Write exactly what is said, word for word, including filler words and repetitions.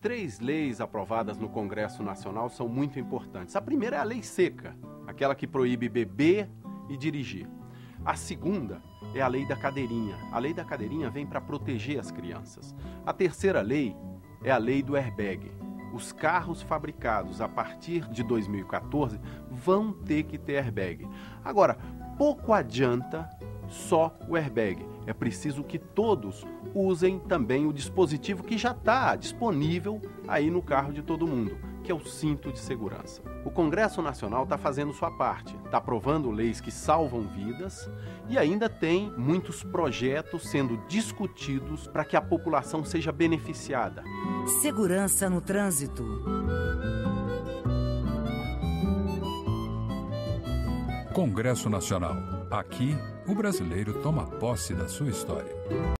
três leis aprovadas no Congresso Nacional são muito importantes. A primeira é a lei seca, aquela que proíbe beber e dirigir. A segunda é a lei da cadeirinha. A lei da cadeirinha vem para proteger as crianças. A terceira lei é a lei do airbag. Os carros fabricados a partir de dois mil e quatorze vão ter que ter airbag. Agora, pouco adianta só o airbag. É preciso que todos usem também o dispositivo que já está disponível aí no carro de todo mundo, que é o cinto de segurança. O Congresso Nacional está fazendo sua parte, está aprovando leis que salvam vidas e ainda tem muitos projetos sendo discutidos para que a população seja beneficiada. Segurança no trânsito. Congresso Nacional. Aqui, o brasileiro toma posse da sua história.